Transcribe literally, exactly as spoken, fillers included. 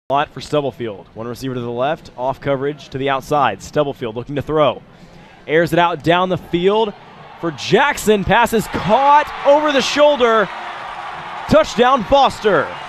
Lot for Stubblefield. One receiver to the left, off coverage to the outside. Stubblefield looking to throw. Airs it out down the field for Jackson. Pass is caught over the shoulder. Touchdown, Foster.